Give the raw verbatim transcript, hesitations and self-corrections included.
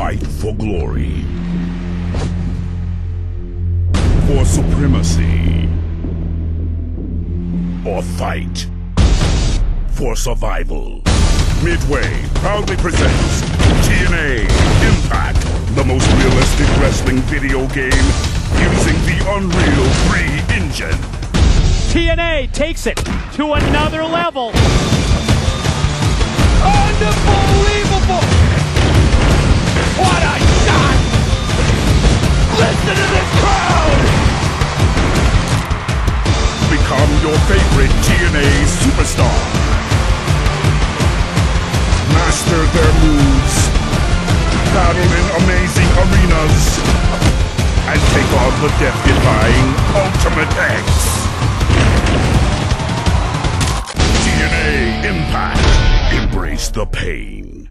Fight for glory. For supremacy. Or fight for survival. Midway proudly presents T N A IMPACT, the most realistic wrestling video game using the Unreal three engine. T N A takes it to another level. Unbelievable! What a shot! Listen to this crowd! Become your favorite T N A superstar. Master their moves. Battle in amazing arenas. And take on the death-defying Ultimate X. T N A IMPACT. Embrace the pain.